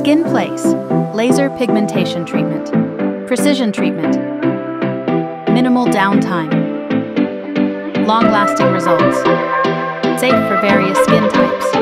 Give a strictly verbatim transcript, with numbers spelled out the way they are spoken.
Skin Place Laser Pigmentation Treatment. Precision treatment. Minimal downtime. Long-lasting results. Safe for various skin types.